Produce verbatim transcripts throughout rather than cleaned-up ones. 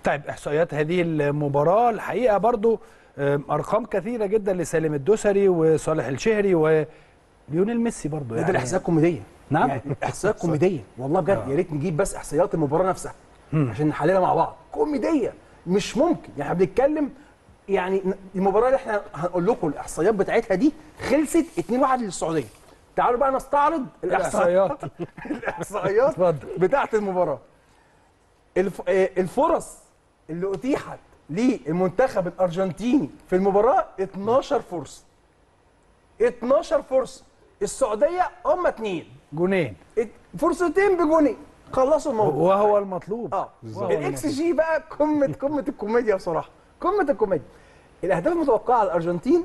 طيب احصائيات هذه المباراه الحقيقه برضو ارقام كثيره جدا لسالم الدوسري وصالح الشهري وليونيل ميسي برضو يعني ده الاحصائيات كوميديه. نعم يعني احصائيات كوميديه والله بجد. يا ريت نجيب بس احصائيات المباراه نفسها عشان نحللها مع بعض. كوميديه مش ممكن. يعني احنا بنتكلم يعني المباراه اللي احنا هنقول لكم الاحصائيات بتاعتها دي خلصت اتنين واحد للسعوديه. تعالوا بقى نستعرض الاحصائيات الاحصائيات بتاعه المباراه. الف... الفرص اللي اتيحت للمنتخب الارجنتيني في المباراه اتناشر فرصه. اتناشر فرصه. السعوديه هم اتنين جونين، فرصتين بجونين خلصوا الموضوع وهو المطلوب. اه الاكس جي بقى قمه قمه الكوميديا بصراحه. قمه الكوميديا. الاهداف المتوقعه على الارجنتين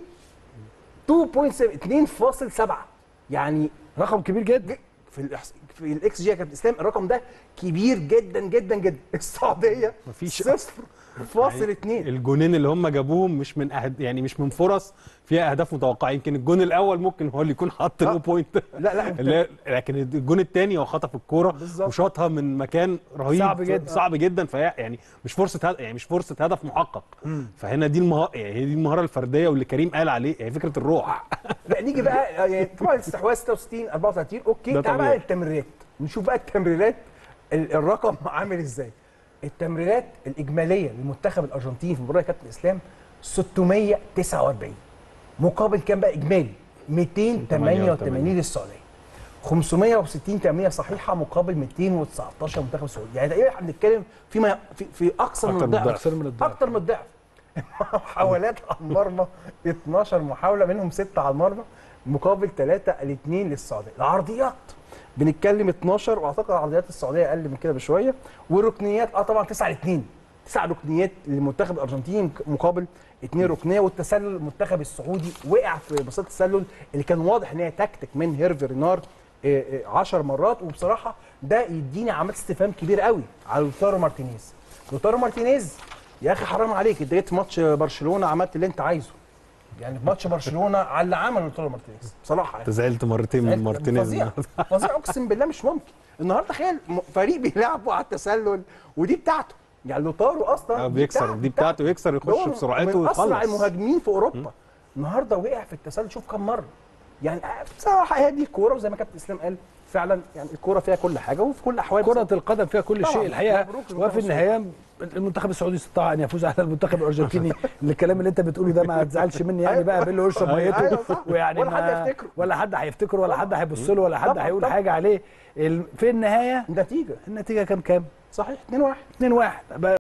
اتنين فاصل سبعة، يعني رقم كبير جدا في الإحص... في الاكس جي يا كابتن اسلام. الرقم ده كبير جدا جدا جدا. السعوديه مفيش صفر فاصل اتنين. الجونين اللي هم جابوهم مش من أهد... يعني مش من فرص فيها اهداف متوقعه. يمكن الجون الاول ممكن هو اللي يكون حط له بوينت، لا لا لا لكن الجون الثاني هو خطف الكوره وشاطها من مكان رهيب صعب جدا صعب جدا. فهي يعني مش فرصه هد... يعني مش فرصه هدف محقق. مم. فهنا دي المه... يعني هي دي المهاره الفرديه واللي كريم قال عليه، هي يعني فكره الروح. لا نيجي بقى يعني طبعا الاستحواذ ستة وستين اربعة وتلاتين. اوكي تعال بقى التمريرات نشوف بقى التمريرات الرقم عامل ازاي. التمريرات الاجماليه للمنتخب الارجنتيني في المباراه يا كابتن اسلام ستمية وتسعة واربعين مقابل كام بقى اجمالي؟ ميتين وتمانية وتمانين للسعوديه. خمسمية وستين تمريره صحيحه مقابل ميتين وتسعتاشر منتخب السعوديه. يعني تقريبا احنا بنتكلم فيما في, في اكثر من الضعف. اكثر من الضعف اكثر من الضعف. محاولات على المرمى اتناشر محاوله منهم ستة على المرمى مقابل تلاتة الاثنين للسعوديه. العرضيات بنتكلم اتناشر، واعتقد عرضيات السعوديه اقل من كده بشويه. والركنيات اه طبعا تسعة لاثنين، تسع ركنيات للمنتخب الارجنتيني مقابل اثنين ركنيه. والتسلل المنتخب السعودي وقع في بساط التسلل اللي كان واضح ان هي تكتيك من هيرفي رينار عشر مرات. وبصراحه ده يديني علامات استفهام كبير قوي على لوتارو مارتينيز. لوتارو مارتينيز يا اخي حرام عليك، انت جيت في ماتش برشلونه عملت اللي انت عايزه. يعني في ماتش برشلونه على اللي عمله لوتارو مارتينيز بصراحه. انت زعلت مرتين من مارتينيز. فظيع فظيع اقسم بالله مش ممكن. النهارده تخيل فريق بيلعبوا على التسلل ودي بتاعته. يعني لوتارو اصلا بيكسر دي بتاعته ويكسر يخش بسرعته ويخلص. من اسرع ويخلص. المهاجمين في اوروبا. النهارده وقع في التسلل شوف كم مره. يعني بصراحه هي دي الكوره، وزي ما كابتن اسلام قال فعلا يعني الكوره فيها كل حاجه وفي كل الاحوال. كره القدم فيها كل شيء الحقيقه. وفي النهايه المنتخب السعودي استطاع ان يفوز على المنتخب الارجنتيني. الكلام اللي انت بتقوله ده ما تزعلش مني يعني بقى بالله يشرب ميته. ويعني ولا حد هيفتكره ولا حد هيفتكره ولا حد هيبص له ولا حد هيقول حاجه عليه. في النهايه النتيجه النتيجه كام كام؟ صحيح اتنين واحد اتنين واحد.